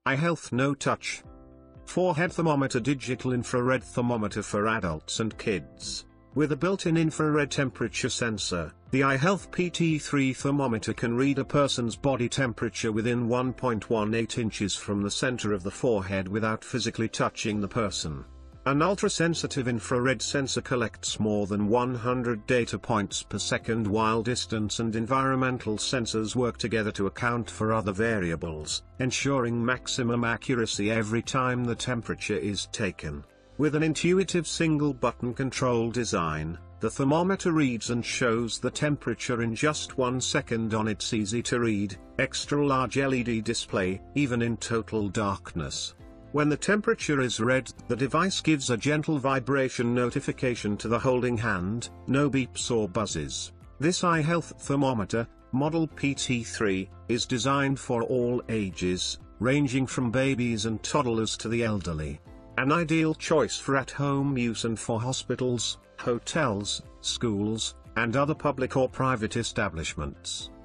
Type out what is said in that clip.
iHealth No Touch Forehead Thermometer, digital infrared thermometer for adults and kids. With a built-in infrared temperature sensor, the iHealth PT3 thermometer can read a person's body temperature within 1.18 inches from the center of the forehead without physically touching the person. An ultra-sensitive infrared sensor collects more than 100 data points per second, while distance and environmental sensors work together to account for other variables, ensuring maximum accuracy every time the temperature is taken. With an intuitive single-button control design, the thermometer reads and shows the temperature in just 1 second on its easy-to-read, extra-large LED display, even in total darkness. When the temperature is read, the device gives a gentle vibration notification to the holding hand, no beeps or buzzes. This iHealth thermometer, model PT3, is designed for all ages, ranging from babies and toddlers to the elderly. An ideal choice for at-home use and for hospitals, hotels, schools, and other public or private establishments.